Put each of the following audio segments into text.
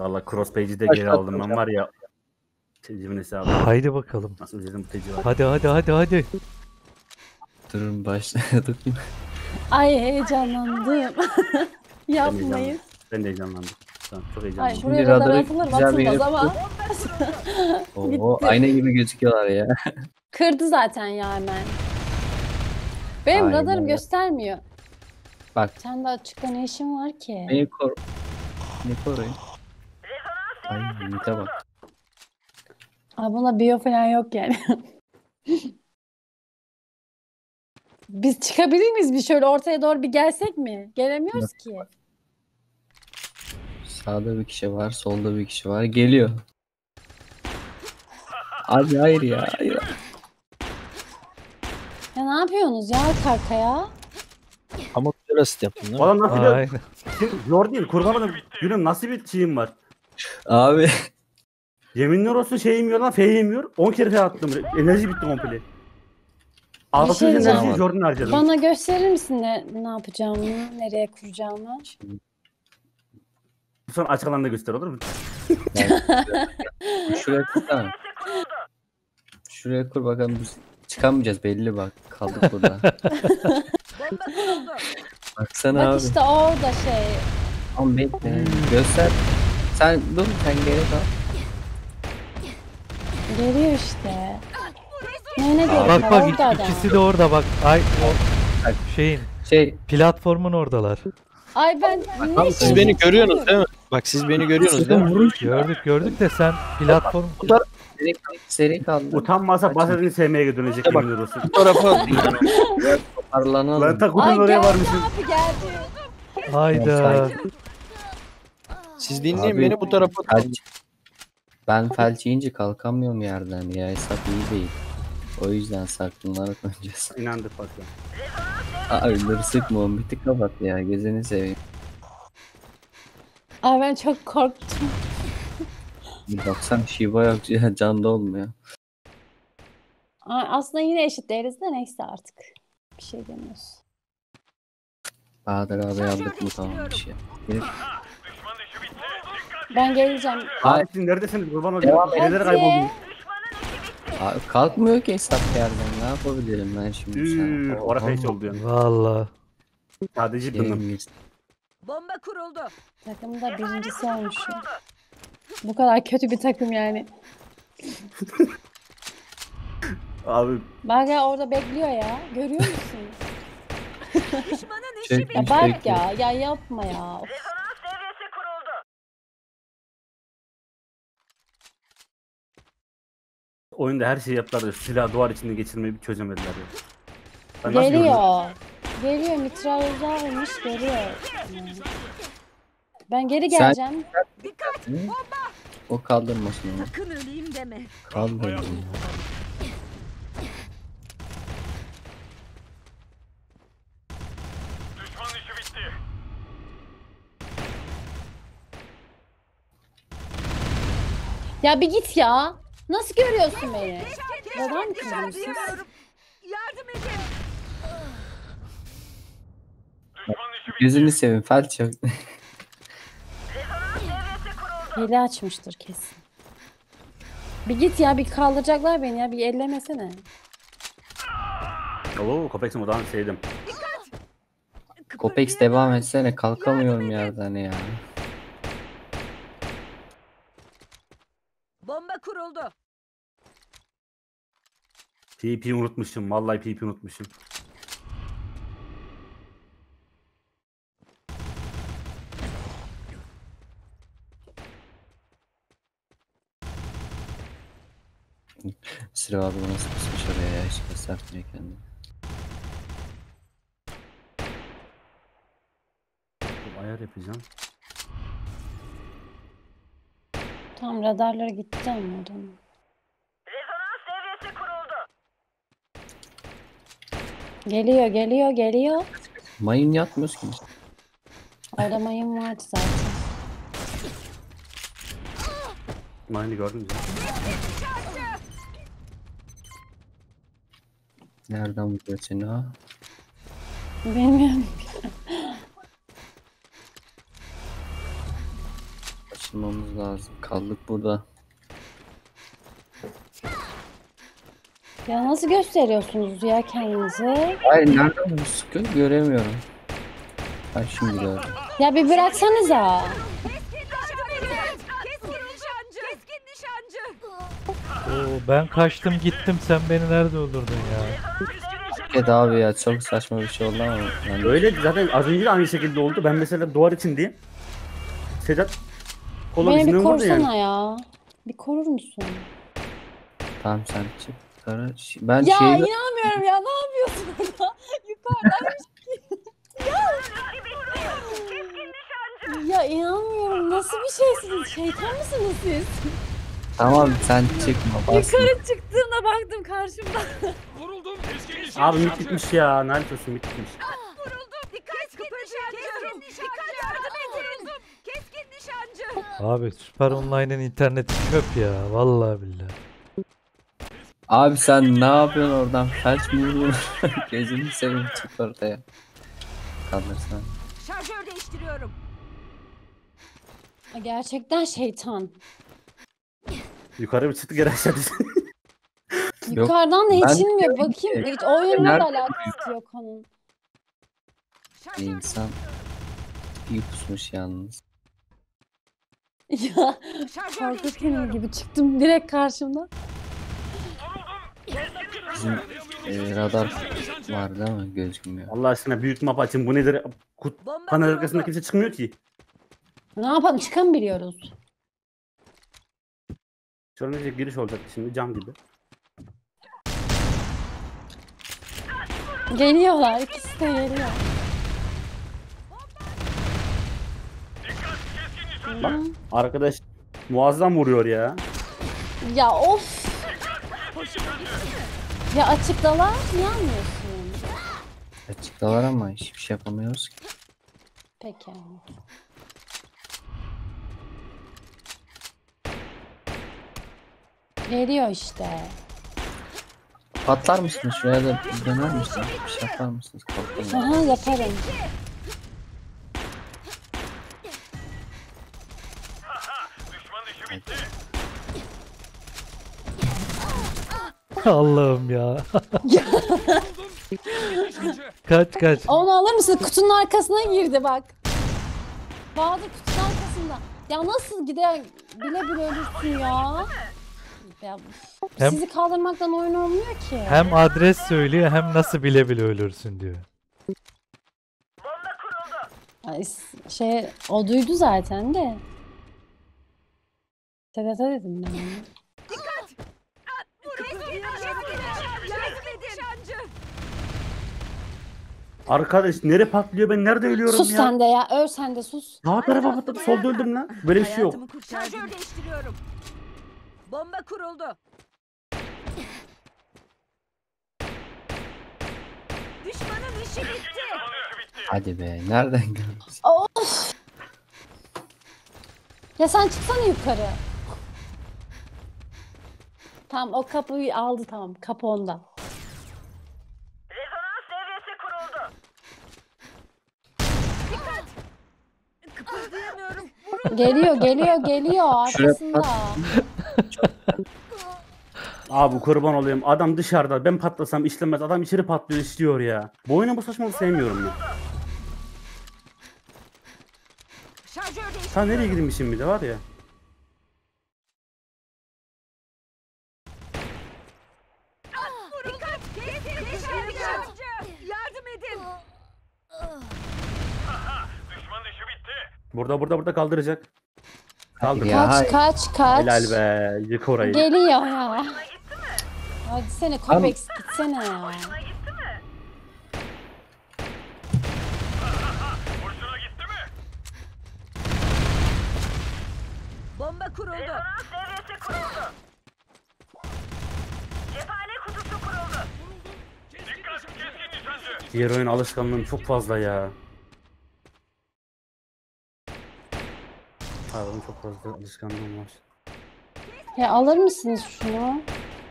Valla crosspage'i de geri aldım ben var ya. Tecimin hesabı. Haydi bakalım. Nasıl ödedim bu teci var. Hadi. Durun başladık. Ay heyecanlandım. Yapmayın. Ben de heyecanlandım. Tamam, çok Ay heyecanlandım. buraya Şimdi kadar radarı atılır güzel bir yere atılmaz ama. Oo, Bitti. ayna gibi gözüküyorlar ya. Kırdı zaten ya hemen. Benim Aynen radarım öyle. göstermiyor. Bak Sen de açıkta ne işin var ki? beni koru. Beni koruyun. Ay Yiğit'e bak. Aa, buna biyo falan yok yani. Biz çıkabilir miyiz? Bir şöyle ortaya doğru bir gelsek mi? Gelemiyoruz ki. Sağda bir kişi var, solda bir kişi var. Geliyor. Abi hayır ya. Hayır. Ya ne yapıyorsunuz ya arka arkaya? Ama güzel asit yaptın değil mi? Oğlum nasıl bir... Aynen. Zor değil. Kurbanım günüm nasıl bir şeyim var. Abi Yeminler olsun şey yemiyor lan. F yemiyor. 10 kere F attım. Enerji bitti komple. 600 şey diyeceğim. enerjiyi Jordan harcadım. Bana gösterir misin ne yapacağımı, nereye kuracağımı? Sonra açık alanda göster olur mu? şuraya kur tamam. Şuraya kur bakalım biz çıkamayacağız belli bak. Kaldık burada. Baksana Bak abi. işte orada şey. Tamam bekle. Göster. Sen dur sen geri kal. Geliyor işte. Ne geliyor? Bak Orada adam. ikisi de orada bak. Ay o şeyin Şey platformun oradalar. Ay ben ne Siz beni görüyorsunuz değil mi? Bak siz beni görüyorsunuz değil mi? Gördük de sen platform seri kaldı. Utanmasa bahsedini sevmeye dönecek Bak. yeminler olsun. Bu tarafa Parlanalım. Lan ta Ay kutunun oraya geldi varmışsın. abi geldi. hayda. siz dinleyin Abi, beni bu tarafa. Ben felç yiyince kalkamıyorum yerden ya. Hesap iyi değil. O yüzden saklanarak oynayacağız. İnandık patron. Abi dur sıkma onu bir tık kapat ya. Gözünü seveyim. Ay ben çok korktum. Bir baksana Shiba yok ya, can da olmuyor. Ay, aslında yine eşit değiliz de neyse artık. Bir şey demiyoruz. Bahadır abi aldık mı tamam bir şey. Gelip Ben geleceğim. Hayır. Abi siz neredesiniz kurban Devam olayım. et. Nereleri kayboldunuz? abi, kalkmıyor ki hesap yerden. Ne yapabilirim ben şimdi sana? Orası hiç oldu yani. Valla. Sadece bınım. Bomba kuruldu. Takımda birincisi olmuşum. Bu kadar kötü bir takım yani. Abi Bak ya orada bekliyor ya. Görüyor musun? Düşmanın işi Çek, bir Ya bak ya yapma ya. Of. seviyesi kuruldu. oyunda her şeyi yaptılar da silah duvar içinde geçirmeyi bir çözemediler ya. Ben nasıl gördüm? Geliyor mitralyorlarmış geliyor. Yani. Ben geri Sen- geleceğim. O kaldırmasın onu. Sakın öleyim deme. Kaldırmasın. Ya bir git ya. Nasıl görüyorsun beni? Neden mi kızdınız siz? Yardım edin. Gözünü seveyim felç yok. Hile açmıştır kesin. Bir git ya bir kaldıracaklar beni ya bir ellemesene. Oo Kopex'im o zaman sevdim. Kopex devam etsene kalkamıyorum yerden ya. Bomba kuruldu. PP unutmuşum. Vallahi PP unutmuşum. Sıra abi nasıl kısmış oraya ya hiç göstermiyor kendini. Ayar yapacağım. Tam radarları gitti ama adam. Rezonans devresi kuruldu. Geliyor. Mayın yatmıyoruz ki biz. Orada mayın vardı zaten. Mine'ı gördün mü? Nereden vuruyor seni ha? Bilmiyorum. açılmamız lazım. Kaldık burada. Ya nasıl gösteriyorsunuz ya kendinizi? Hayır, nereden bu sıkıyor göremiyorum. Ben şimdi gördüm. Ya bir bıraksanıza. Keskin nişancı. Keskin nişancı. Oo, ben kaçtım gittim, sen beni nerede öldürdün ya? Evet abi ya, çok saçma bir şey oldu ama. Yani Öyle zaten az önce de aynı şekilde oldu. Ben mesela duvar içindeyim. Sedat kola Beni bir bizimle vurdu korusana yani. ya. Bir korur musun? tamam sen çık. Kara. Ben Ya şeyi inanmıyorum ya. Ne yapıyorsun orada? Yukarıdan Ya inanmıyorum. Nasıl bir şeysiniz? Şeytan mısınız siz? tamam sen çıkma. Basma. Yukarı çıktığımda baktım karşımda. Abi mit bitmiş ya. Lanet olsun mit bitmiş. Keskin nişancı. Dikkat, yardım edin. Keskin nişancı. Abi Süper Online'ın interneti çöp ya. Vallahi billahi. Abi sen ne yapıyorsun oradan? Felç mi vuruyorsun? Gözünü seveyim, çık ortaya. Kalırsan. Şarjör değiştiriyorum. Gerçekten şeytan. Yukarı bir çıktı geri aşağı düştü. Yukarıdan da ben içilmiyor. diyorum Bakayım. ki, Hiç oyunla da nerede alakası yok onun. Bir Şarjör insan iyi pusmuş yalnız. Ya Şarjör korku filmi değiştiriyorum. gibi çıktım direkt karşımda. Bizim radar var değil mi? Gözükmüyor. Allah aşkına büyük map açın. Bu nedir? Bomba Panel kuruldu. arkasında kimse çıkmıyor ki. Ne yapalım? Çıkamıyoruz. Şöyle bir giriş olacak şimdi cam gibi. Geliyorlar. İkisi de geliyor. Bak arkadaş muazzam vuruyor ya. Ya of. Ya açıktalar. Niye anlıyorsun? Açıktalar ama hiçbir şey yapamıyoruz ki. Peki. Geliyor işte. Patlar mısınız? Şuraya da döner misiniz? Bir şey yapar mısınız? Korktum. Aha yaparım. Allah'ım ya. Kaç kaç. Onu alır mısın? Kutunun arkasına girdi bak. Bazı kutunun arkasında. Ya nasıl gider bile bile ölürsün ya. Ya Hem- sizi kaldırmaktan oyun olmuyor ki. Hem adres söylüyor hem nasıl bile bile ölürsün diyor. Ay, o duydu zaten de. Sedat'a dedim ben onu. Keskin nişancı. Yardım edin. Nişancı. Arkadaş nere patlıyor ben nerede ölüyorum Sus ya? sen de ya. Öl sen de sus. Sağ tarafa patladı solda öldüm lan. Böyle bir şey yok. Hayatımı kurtardım. Şarjör değiştiriyorum. Bomba kuruldu. Düşmanın işi bitti. Hadi be, nereden geldin? Of. Ya sen çıksana yukarı. Tamam o kapıyı aldı tamam. Kapı onda. Rezonans devresi kuruldu. Kıpırdayamıyorum. Geliyor arkasında. Abi kurban olayım adam dışarıda ben patlasam işlemez adam içeri patlıyor işliyor ya. Bu oyunu bu saçmalığı sevmiyorum ya. Şarjör değiştiriyorum. Sen nereye gidin bir de var ya. Dikkat! Keskin nişancı! Yardım edin! Burada kaldıracak. Kaldır. Ya, Kaç. Helal be yık orayı. Geliyor ya. Hadi sene Kopex gitsene ya. Bomba kuruldu. Rezonans devresi kuruldu. Cephane kutusu kuruldu. Diğer oyun alışkanlığım çok fazla ya. Pardon çok fazla alışkanlığım var. Ya alır mısınız şunu?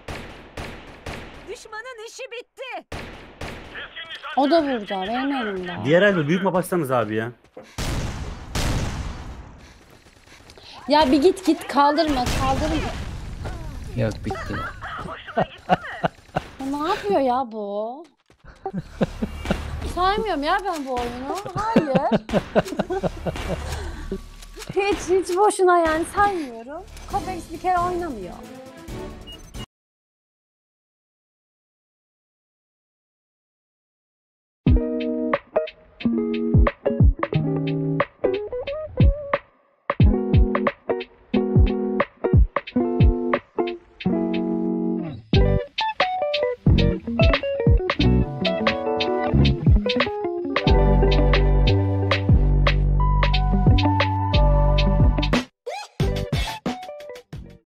Düşmanın işi bitti. O da burada benim elimde. Diğer elde büyük map açsanız abi ya. Ya bir git kaldırma. Yok bitti. Ya ne yapıyor ya bu? Saymıyorum ya ben bu oyunu. Hayır. Hiç boşuna yani saymıyorum. Kopex bir kere oynamıyor.